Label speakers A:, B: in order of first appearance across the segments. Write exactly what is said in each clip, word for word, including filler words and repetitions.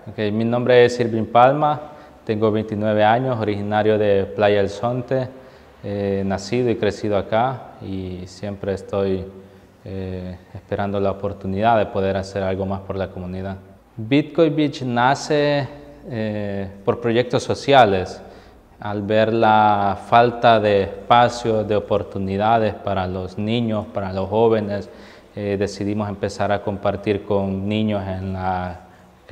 A: Okay, mi nombre es Irving Palma, tengo veintinueve años, originario de Playa del Zonte, eh, nacido y crecido acá y siempre estoy eh, esperando la oportunidad de poder hacer algo más por la comunidad. Bitcoin Beach nace eh, por proyectos sociales, al ver la falta de espacio, de oportunidades para los niños, para los jóvenes, eh, decidimos empezar a compartir con niños en la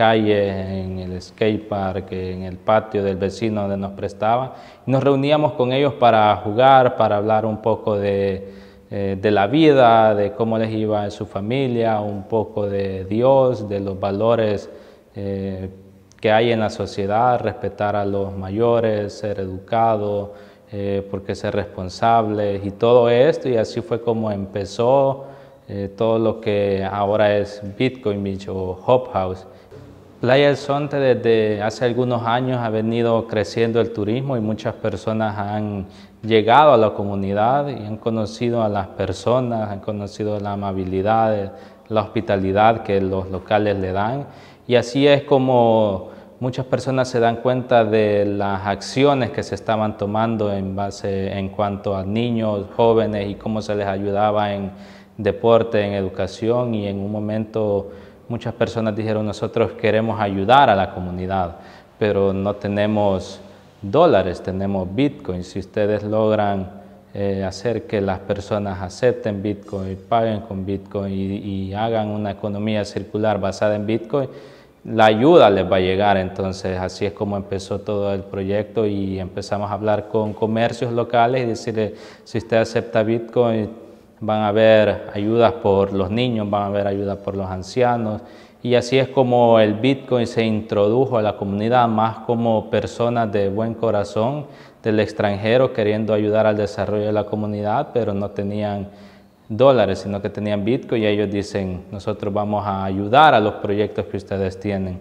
A: calle, en el skatepark, en el patio del vecino donde nos prestaba. Nos reuníamos con ellos para jugar, para hablar un poco de, eh, de la vida, de cómo les iba en su familia, un poco de Dios, de los valores eh, que hay en la sociedad, respetar a los mayores, ser educado, eh, porque ser responsables y todo esto, y así fue como empezó eh, todo lo que ahora es Bitcoin Beach o Hop House. Playa del Zonte desde hace algunos años ha venido creciendo el turismo y muchas personas han llegado a la comunidad y han conocido a las personas, han conocido la amabilidad, la hospitalidad que los locales le dan, y así es como muchas personas se dan cuenta de las acciones que se estaban tomando en base en cuanto a niños, jóvenes y cómo se les ayudaba en deporte, en educación, y en un momento muchas personas dijeron: nosotros queremos ayudar a la comunidad, pero no tenemos dólares, tenemos Bitcoin. Si ustedes logran eh, hacer que las personas acepten Bitcoin, paguen con Bitcoin y, y hagan una economía circular basada en Bitcoin, la ayuda les va a llegar. Entonces así es como empezó todo el proyecto y empezamos a hablar con comercios locales y decirle: si usted acepta Bitcoin, van a haber ayudas por los niños, van a haber ayudas por los ancianos, y así es como el Bitcoin se introdujo a la comunidad, más como personas de buen corazón del extranjero queriendo ayudar al desarrollo de la comunidad, pero no tenían dólares, sino que tenían Bitcoin, y ellos dicen: nosotros vamos a ayudar a los proyectos que ustedes tienen.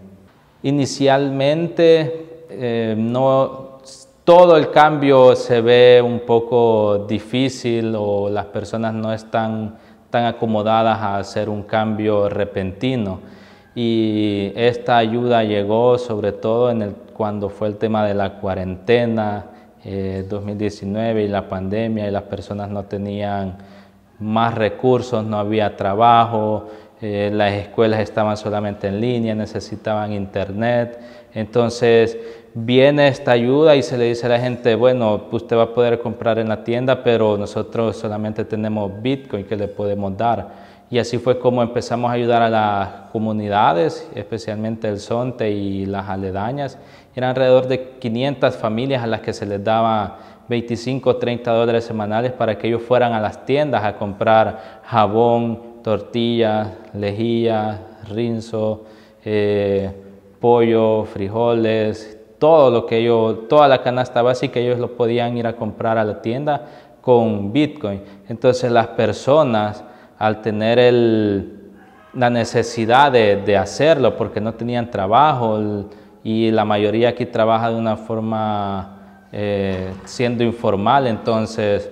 A: Inicialmente eh, no... todo el cambio se ve un poco difícil o las personas no están tan acomodadas a hacer un cambio repentino, y esta ayuda llegó sobre todo en el, cuando fue el tema de la cuarentena, eh, dos mil diecinueve, y la pandemia, y las personas no tenían más recursos, no había trabajo, eh, las escuelas estaban solamente en línea, necesitaban internet. Entonces viene esta ayuda y se le dice a la gente: bueno, usted va a poder comprar en la tienda, pero nosotros solamente tenemos Bitcoin que le podemos dar. Y así fue como empezamos a ayudar a las comunidades, especialmente el Zonte y las aledañas. Eran alrededor de quinientas familias a las que se les daba veinticinco o treinta dólares semanales para que ellos fueran a las tiendas a comprar jabón, tortillas, lejía, rinzo, eh, pollo, frijoles, todo lo que ellos, toda la canasta básica, ellos lo podían ir a comprar a la tienda con Bitcoin. Entonces las personas, al tener el, la necesidad de, de hacerlo porque no tenían trabajo, el, y la mayoría aquí trabaja de una forma eh, siendo informal, entonces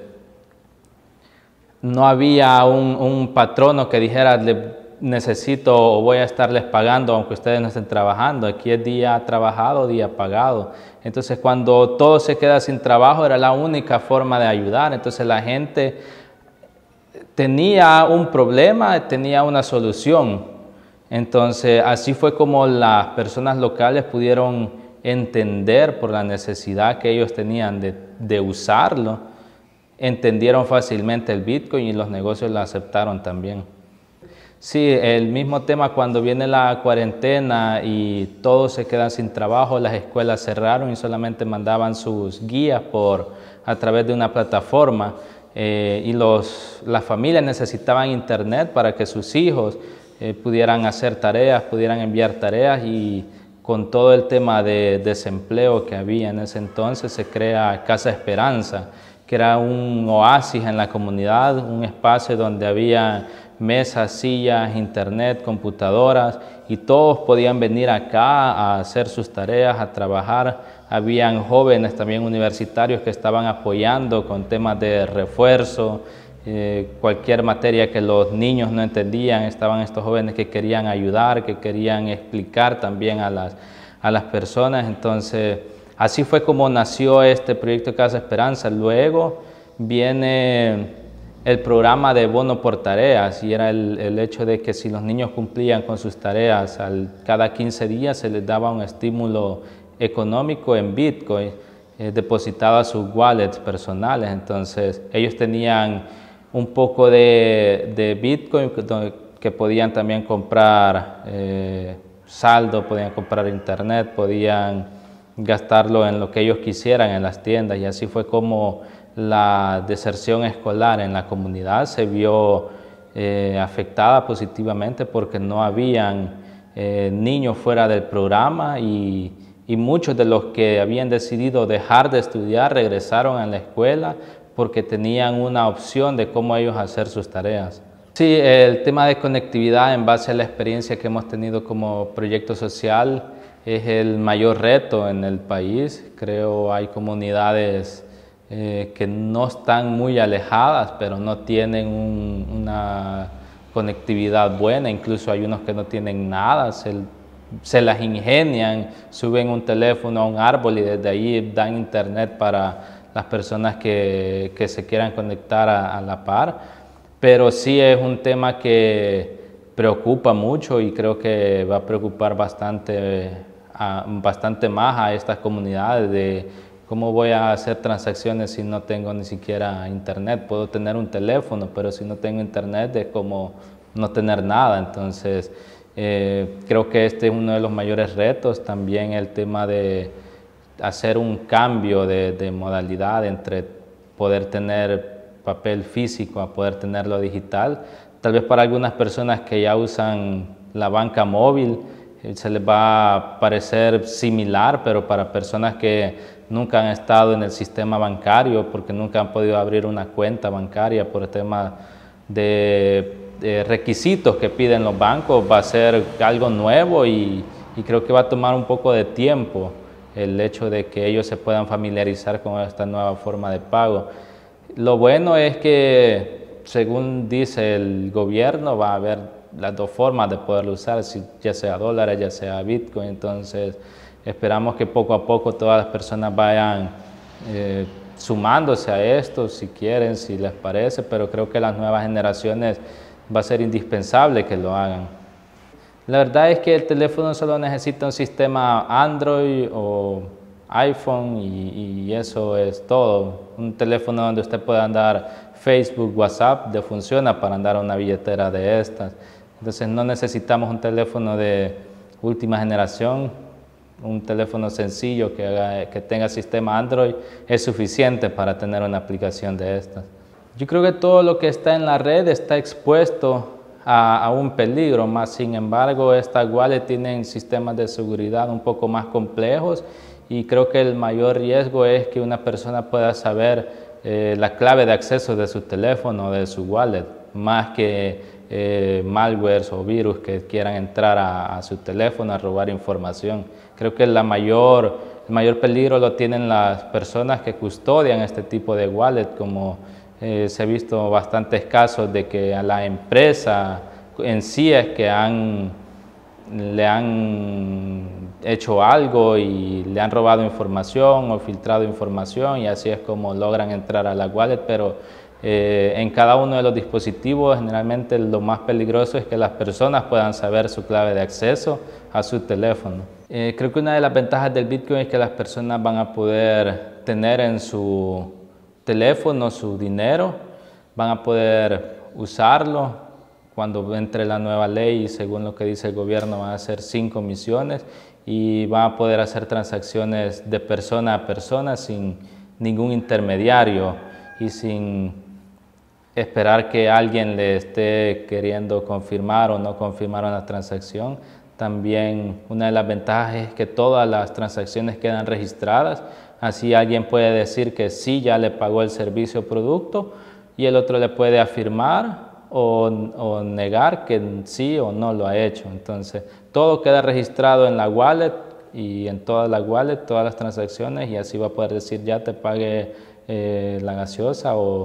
A: no había un, un patrono que dijera: necesito o voy a estarles pagando aunque ustedes no estén trabajando. Aquí es día trabajado, día pagado. Entonces cuando todo se queda sin trabajo, era la única forma de ayudar. Entonces la gente tenía un problema, tenía una solución. Entonces así fue como las personas locales pudieron entender por la necesidad que ellos tenían de, de usarlo. Entendieron fácilmente el Bitcoin y los negocios lo aceptaron también. Sí, el mismo tema cuando viene la cuarentena y todos se quedan sin trabajo, las escuelas cerraron y solamente mandaban sus guías por, a través de una plataforma, eh, y los, las familias necesitaban internet para que sus hijos eh, pudieran hacer tareas, pudieran enviar tareas, y con todo el tema de desempleo que había en ese entonces se crea Casa Esperanza, que era un oasis en la comunidad, un espacio donde había mesas, sillas, internet, computadoras, y todos podían venir acá a hacer sus tareas, a trabajar. Habían jóvenes también universitarios que estaban apoyando con temas de refuerzo, eh, cualquier materia que los niños no entendían, estaban estos jóvenes que querían ayudar, que querían explicar también a las, a las personas. Entonces, así fue como nació este proyecto Casa Esperanza. Luego viene el programa de bono por tareas, y era el, el hecho de que si los niños cumplían con sus tareas, al, cada quince días se les daba un estímulo económico en Bitcoin eh, depositado a sus wallets personales. Entonces ellos tenían un poco de, de Bitcoin que, que podían también comprar eh, saldo, podían comprar internet, podían gastarlo en lo que ellos quisieran en las tiendas, y así fue como la deserción escolar en la comunidad se vio eh, afectada positivamente, porque no habían eh, niños fuera del programa, y, y muchos de los que habían decidido dejar de estudiar regresaron a la escuela porque tenían una opción de cómo ellos hacer sus tareas. Sí, el tema de conectividad, en base a la experiencia que hemos tenido como proyecto social, es el mayor reto en el país. Creo hay comunidades Eh, que no están muy alejadas, pero no tienen un, una conectividad buena. Incluso hay unos que no tienen nada, se, se las ingenian, suben un teléfono a un árbol y desde ahí dan internet para las personas que, que se quieran conectar a, a la par. Pero sí es un tema que preocupa mucho, y creo que va a preocupar bastante, a, bastante más a estas comunidades de ¿cómo voy a hacer transacciones si no tengo ni siquiera internet? Puedo tener un teléfono, pero si no tengo internet es como no tener nada. Entonces, eh, creo que este es uno de los mayores retos. También el tema de hacer un cambio de, de modalidad entre poder tener papel físico a poder tenerlo digital. Tal vez para algunas personas que ya usan la banca móvil se les va a parecer similar, pero para personas que nunca han estado en el sistema bancario, porque nunca han podido abrir una cuenta bancaria por el tema de, de requisitos que piden los bancos, va a ser algo nuevo, y, y creo que va a tomar un poco de tiempo el hecho de que ellos se puedan familiarizar con esta nueva forma de pago. Lo bueno es que, según dice el gobierno, va a haber las dos formas de poderlo usar, ya sea dólares, ya sea Bitcoin. Entonces esperamos que poco a poco todas las personas vayan eh, sumándose a esto, si quieren, si les parece, pero creo que las nuevas generaciones va a ser indispensable que lo hagan. La verdad es que el teléfono solo necesita un sistema Android o iPhone, y, y eso es todo. Un teléfono donde usted pueda andar Facebook, WhatsApp, le funciona para andar una billetera de estas. Entonces no necesitamos un teléfono de última generación. Un teléfono sencillo que, haga, que tenga sistema Android es suficiente para tener una aplicación de estas. Yo creo que todo lo que está en la red está expuesto a, a un peligro, más sin embargo estas wallets tienen sistemas de seguridad un poco más complejos, y creo que el mayor riesgo es que una persona pueda saber eh, la clave de acceso de su teléfono o de su wallet, más que Eh, malwares o virus que quieran entrar a, a su teléfono a robar información. Creo que la mayor, el mayor peligro lo tienen las personas que custodian este tipo de wallet, como eh, se ha visto bastantes casos de que a la empresa en sí es que han, le han hecho algo y le han robado información o filtrado información, y así es como logran entrar a la wallet. Pero Eh, en cada uno de los dispositivos, generalmente lo más peligroso es que las personas puedan saber su clave de acceso a su teléfono. Eh, creo que una de las ventajas del Bitcoin es que las personas van a poder tener en su teléfono su dinero, van a poder usarlo cuando entre la nueva ley, y según lo que dice el gobierno van a ser sin comisiones, y van a poder hacer transacciones de persona a persona sin ningún intermediario y sin esperar que alguien le esté queriendo confirmar o no confirmar una transacción. También una de las ventajas es que todas las transacciones quedan registradas, así alguien puede decir que sí ya le pagó el servicio o producto, y el otro le puede afirmar o, o negar que sí o no lo ha hecho. Entonces todo queda registrado en la wallet, y en toda la wallet, todas las transacciones, y así va a poder decir ya te pagué eh, la gaseosa, o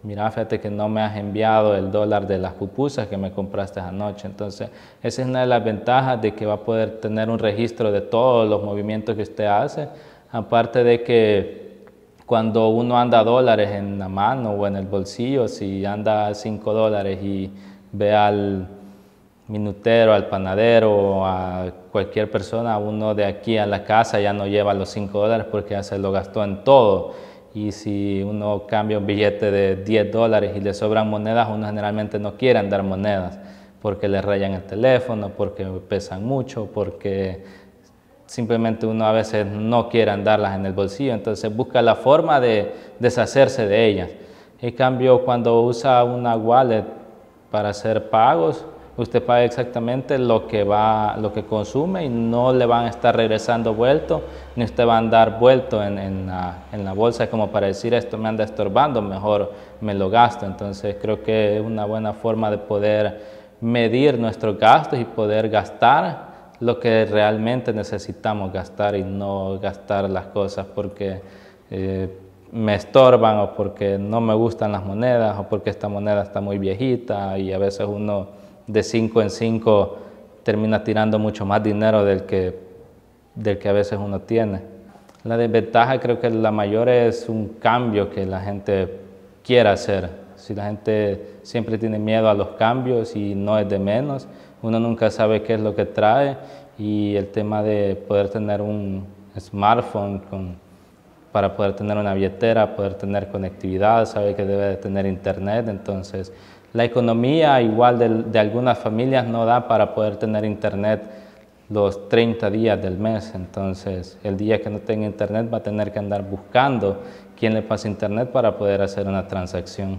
A: mira, fíjate que no me has enviado el dólar de las pupusas que me compraste anoche. Entonces, esa es una de las ventajas de que va a poder tener un registro de todos los movimientos que usted hace. Aparte de que cuando uno anda dólares en la mano o en el bolsillo, si anda cinco dólares y ve al minutero, al panadero, a cualquier persona, uno de aquí a la casa ya no lleva los cinco dólares porque ya se lo gastó en todo. Y si uno cambia un billete de diez dólares y le sobran monedas, uno generalmente no quiere andar monedas porque le rayan el teléfono, porque pesan mucho, porque simplemente uno a veces no quiere andarlas en el bolsillo, entonces busca la forma de deshacerse de ellas. En cambio, cuando usa una wallet para hacer pagos, usted paga exactamente lo que, va, lo que consume y no le van a estar regresando vuelto, ni usted va a andar vuelto en, en, la, en la bolsa como para decir esto me anda estorbando, mejor me lo gasto. Entonces creo que es una buena forma de poder medir nuestros gastos y poder gastar lo que realmente necesitamos gastar y no gastar las cosas porque eh, me estorban o porque no me gustan las monedas o porque esta moneda está muy viejita, y a veces uno de cinco en cinco termina tirando mucho más dinero del que, del que a veces uno tiene. La desventaja creo que la mayor es un cambio que la gente quiera hacer. Si la gente siempre tiene miedo a los cambios y no es de menos, uno nunca sabe qué es lo que trae, y el tema de poder tener un smartphone con, para poder tener una billetera, poder tener conectividad, sabe que debe de tener internet. Entonces la economía igual de, de algunas familias no da para poder tener internet los treinta días del mes. Entonces el día que no tenga internet va a tener que andar buscando quién le pase internet para poder hacer una transacción.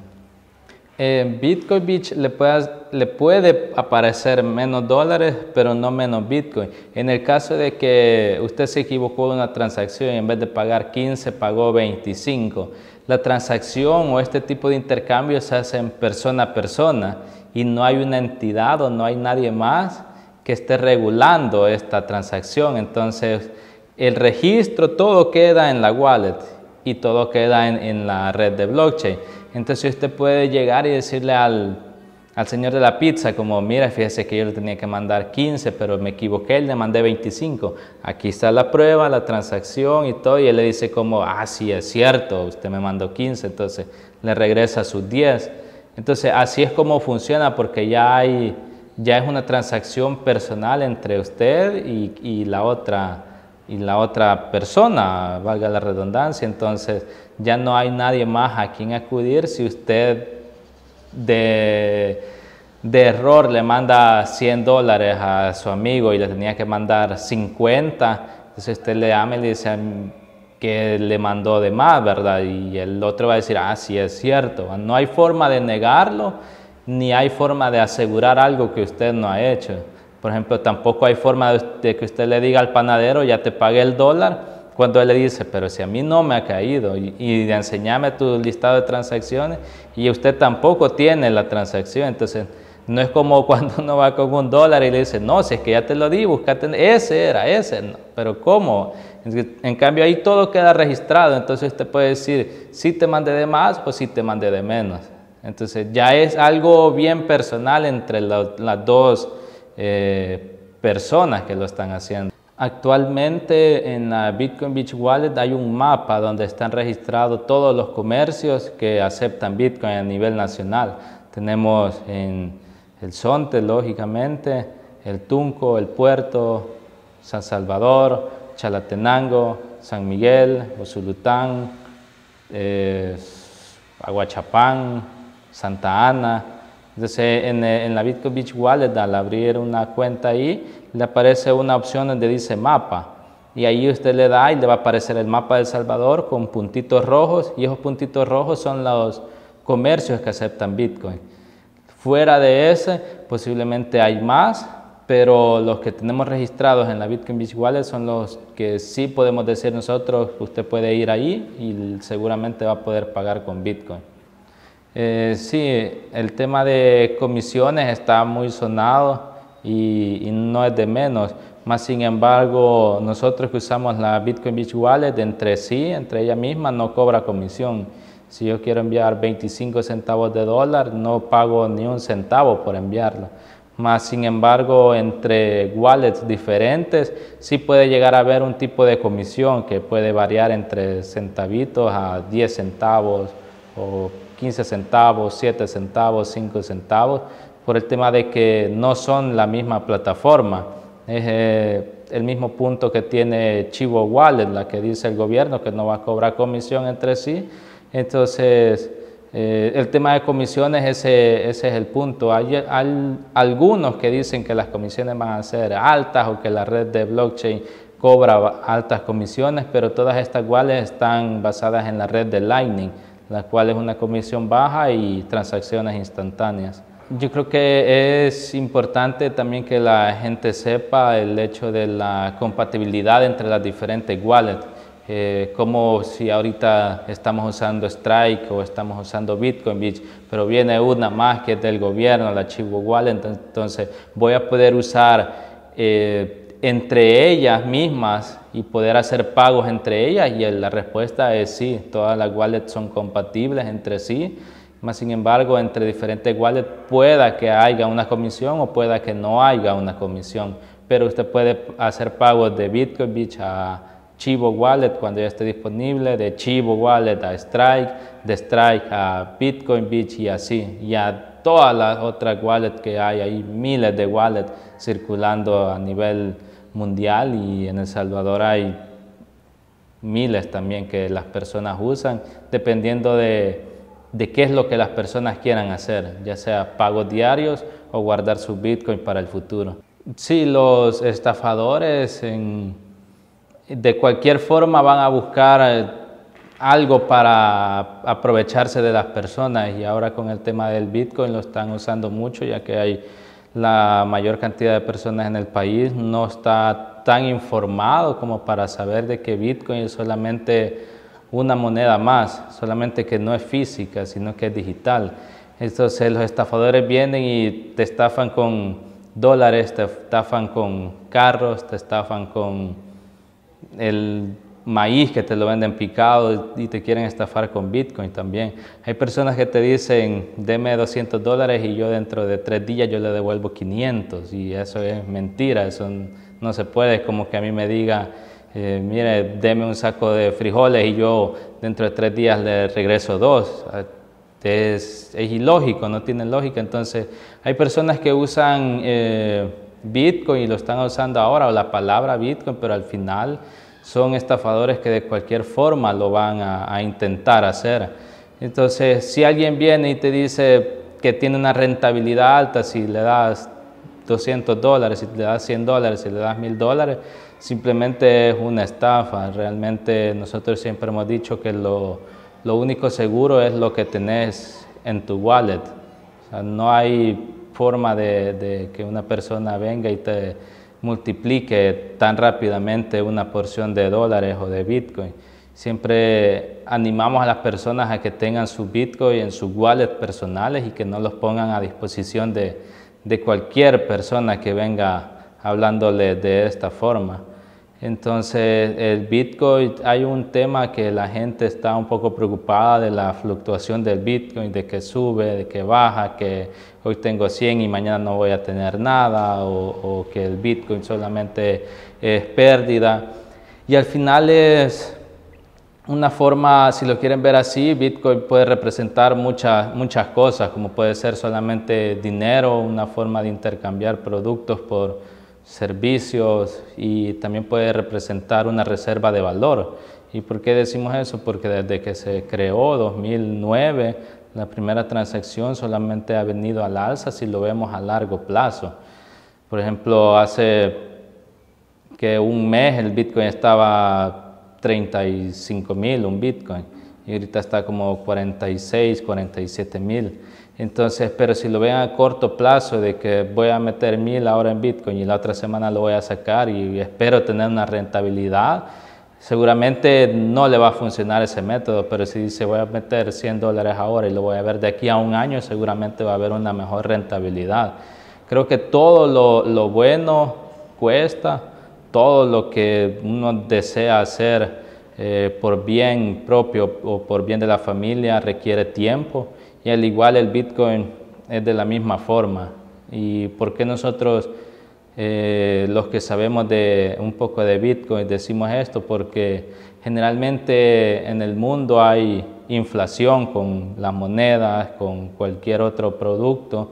A: En Bitcoin Beach le puede, le puede aparecer menos dólares, pero no menos Bitcoin. En el caso de que usted se equivocó en una transacción y en vez de pagar quince pagó veinticinco, la transacción o este tipo de intercambio se hace en persona a persona y no hay una entidad o no hay nadie más que esté regulando esta transacción. Entonces el registro, todo queda en la wallet y todo queda en, en la red de blockchain. Entonces usted puede llegar y decirle al, al señor de la pizza como, mira, fíjese que yo le tenía que mandar quince, pero me equivoqué, le mandé veinticinco. Aquí está la prueba, la transacción y todo. Y él le dice como, ah, sí, es cierto, usted me mandó quince, entonces le regresa sus diez. Entonces así es como funciona, porque ya, hay, ya es una transacción personal entre usted y, y la otra y la otra persona, valga la redundancia. Entonces ya no hay nadie más a quien acudir. Si usted de, de error le manda cien dólares a su amigo y le tenía que mandar cincuenta, entonces usted le llama y le dice que le mandó de más, ¿verdad? Y el otro va a decir, ah, sí, es cierto. No hay forma de negarlo, ni hay forma de asegurar algo que usted no ha hecho. Por ejemplo, tampoco hay forma de, de que usted le diga al panadero, ya te pagué el dólar, cuando él le dice, pero si a mí no me ha caído, y, y enséñame tu listado de transacciones, y usted tampoco tiene la transacción. Entonces no es como cuando uno va con un dólar y le dice, no, si es que ya te lo di, búscate, ese era, ese, no. Pero ¿cómo? En cambio ahí todo queda registrado, entonces usted puede decir, si te mandé de más o si te mandé de menos. Entonces ya es algo bien personal entre lo, las dos Eh, personas que lo están haciendo. Actualmente en la Bitcoin Beach Wallet hay un mapa donde están registrados todos los comercios que aceptan Bitcoin a nivel nacional. Tenemos en el Zonte, lógicamente, el Tunco, el Puerto, San Salvador, Chalatenango, San Miguel, Usulután, eh, Aguachapán, Santa Ana. Entonces en, en la Bitcoin Beach Wallet, al abrir una cuenta ahí, le aparece una opción donde dice mapa, y ahí usted le da y le va a aparecer el mapa de El Salvador con puntitos rojos, y esos puntitos rojos son los comercios que aceptan Bitcoin. Fuera de ese posiblemente hay más, pero los que tenemos registrados en la Bitcoin Beach Wallet son los que sí podemos decir nosotros, usted puede ir ahí y seguramente va a poder pagar con Bitcoin. Eh, sí, el tema de comisiones está muy sonado y, y no es de menos. Más sin embargo, nosotros que usamos la Bitcoin Beach Wallet, entre sí, entre ella misma, no cobra comisión. Si yo quiero enviar veinticinco centavos de dólar, no pago ni un centavo por enviarlo. Más sin embargo, entre wallets diferentes, sí puede llegar a haber un tipo de comisión que puede variar entre centavitos a diez centavos o quince centavos, siete centavos, cinco centavos, por el tema de que no son la misma plataforma. Es eh, el mismo punto que tiene Chivo Wallet, la que dice el gobierno que no va a cobrar comisión entre sí. Entonces, eh, el tema de comisiones, ese, ese es el punto. Hay, hay algunos que dicen que las comisiones van a ser altas o que la red de blockchain cobra altas comisiones, pero todas estas wallets están basadas en la red de Lightning, la cual es una comisión baja y transacciones instantáneas. Yo creo que es importante también que la gente sepa el hecho de la compatibilidad entre las diferentes wallets. Eh, como si ahorita estamos usando Strike o estamos usando Bitcoin Beach, pero viene una más que es del gobierno, la Chivo Wallet, entonces voy a poder usar eh, entre ellas mismas y poder hacer pagos entre ellas, y la respuesta es sí, todas las wallets son compatibles entre sí. Más sin embargo, entre diferentes wallets pueda que haya una comisión o pueda que no haya una comisión, pero usted puede hacer pagos de Bitcoin Beach a Chivo Wallet cuando ya esté disponible, de Chivo Wallet a Strike, de Strike a Bitcoin Beach y así, y a todas las otras wallets que hay, hay miles de wallets circulando a nivel mundial, y en El Salvador hay miles también que las personas usan, dependiendo de, de qué es lo que las personas quieran hacer, ya sea pagos diarios o guardar su Bitcoin para el futuro. Sí, los estafadores en de cualquier forma van a buscar algo para aprovecharse de las personas, y ahora con el tema del Bitcoin lo están usando mucho, ya que hay la mayor cantidad de personas en el país no está tan informado como para saber de que Bitcoin es solamente una moneda más, solamente que no es física, sino que es digital. Entonces los estafadores vienen y te estafan con dólares, te estafan con carros, te estafan con el maíz que te lo venden picado y te quieren estafar con Bitcoin también. Hay personas que te dicen, deme doscientos dólares y yo dentro de tres días yo le devuelvo quinientos, y eso es mentira, eso no se puede. Es como que a mí me diga, eh, mire, deme un saco de frijoles y yo dentro de tres días le regreso dos. Es, es ilógico, no tiene lógica. Entonces hay personas que usan eh, Bitcoin y lo están usando ahora, o la palabra Bitcoin, pero al final son estafadores que de cualquier forma lo van a, a intentar hacer. Entonces, si alguien viene y te dice que tiene una rentabilidad alta, si le das doscientos dólares, si le das cien dólares, si le das mil dólares, simplemente es una estafa. Realmente nosotros siempre hemos dicho que lo, lo único seguro es lo que tenés en tu wallet. O sea, no hay forma de, de que una persona venga y te multiplique tan rápidamente una porción de dólares o de Bitcoin. Siempre animamos a las personas a que tengan su Bitcoin en sus wallets personales y que no los pongan a disposición de, de cualquier persona que venga hablándole de esta forma. Entonces, el Bitcoin, hay un tema que la gente está un poco preocupada de la fluctuación del Bitcoin, de que sube, de que baja, que hoy tengo cien y mañana no voy a tener nada, o, o que el Bitcoin solamente es pérdida. Y al final es una forma, si lo quieren ver así, Bitcoin puede representar muchas, muchas cosas, como puede ser solamente dinero, una forma de intercambiar productos por servicios, y también puede representar una reserva de valor. ¿Y por qué decimos eso? Porque desde que se creó dos mil nueve, la primera transacción solamente ha venido al alza si lo vemos a largo plazo. Por ejemplo, hace que un mes el Bitcoin estaba treinta y cinco mil, un Bitcoin, y ahorita está como cuarenta y seis, cuarenta y siete mil. Entonces, pero si lo ven a corto plazo, de que voy a meter mil ahora en Bitcoin y la otra semana lo voy a sacar y espero tener una rentabilidad, seguramente no le va a funcionar ese método. Pero si dice voy a meter cien dólares ahora y lo voy a ver de aquí a un año, seguramente va a haber una mejor rentabilidad. Creo que todo lo, lo bueno cuesta, todo lo que uno desea hacer eh, por bien propio o por bien de la familia requiere tiempo, y al igual el Bitcoin es de la misma forma. ¿Y por qué nosotros, eh, los que sabemos de un poco de Bitcoin, decimos esto? Porque generalmente en el mundo hay inflación con las monedas, con cualquier otro producto,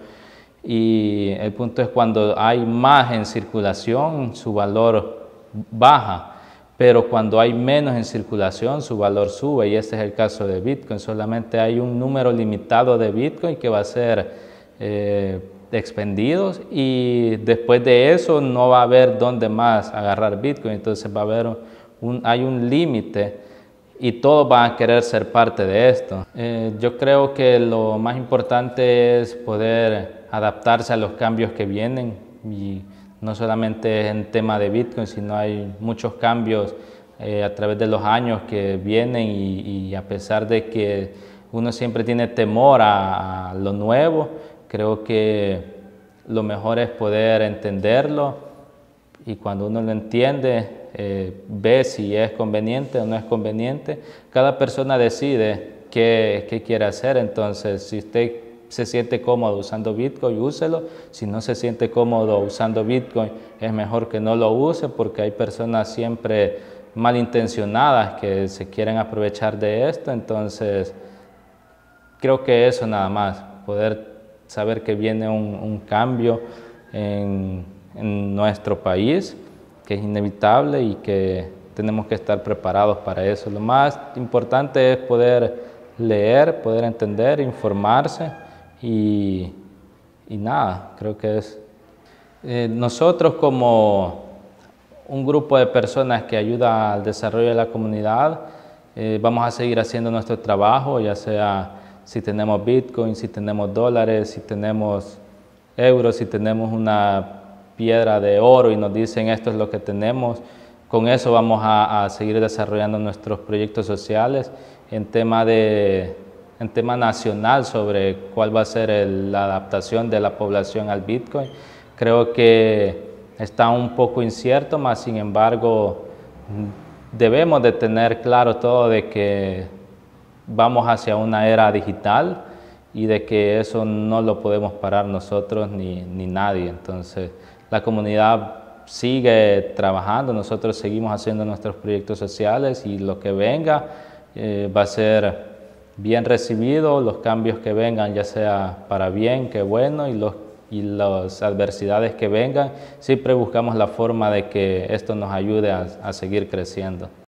A: y el punto es cuando hay más en circulación, su valor baja, pero cuando hay menos en circulación, su valor sube, y ese es el caso de Bitcoin. Solamente hay un número limitado de Bitcoin que va a ser eh, expendidos, y después de eso no va a haber dónde más agarrar Bitcoin. Entonces va a haber un, hay un límite, y todos van a querer ser parte de esto. Eh, yo creo que lo más importante es poder adaptarse a los cambios que vienen, y no solamente en tema de Bitcoin, sino hay muchos cambios eh, a través de los años que vienen, y, y a pesar de que uno siempre tiene temor a, a lo nuevo, creo que lo mejor es poder entenderlo, y cuando uno lo entiende, eh, ve si es conveniente o no es conveniente. Cada persona decide qué, qué quiere hacer. Entonces, si usted se siente cómodo usando Bitcoin, úselo. Si no se siente cómodo usando Bitcoin, es mejor que no lo use, porque hay personas siempre malintencionadas que se quieren aprovechar de esto. Entonces, creo que eso nada más, poder saber que viene un, un cambio en, en nuestro país, que es inevitable y que tenemos que estar preparados para eso. Lo más importante es poder leer, poder entender, informarse, y, y nada, creo que es. Eh, nosotros, como un grupo de personas que ayuda al desarrollo de la comunidad, eh, vamos a seguir haciendo nuestro trabajo, ya sea si tenemos Bitcoin, si tenemos dólares, si tenemos euros, si tenemos una piedra de oro y nos dicen esto es lo que tenemos. Con eso vamos a, a seguir desarrollando nuestros proyectos sociales en tema, de, en tema nacional sobre cuál va a ser el, la adaptación de la población al Bitcoin. Creo que está un poco incierto, mas sin embargo debemos de tener claro todo de que vamos hacia una era digital, y de que eso no lo podemos parar nosotros ni, ni nadie. Entonces, la comunidad sigue trabajando, nosotros seguimos haciendo nuestros proyectos sociales, y lo que venga eh, va a ser bien recibido. Los cambios que vengan, ya sea para bien, que bueno, y, los, y las adversidades que vengan, siempre buscamos la forma de que esto nos ayude a, a seguir creciendo.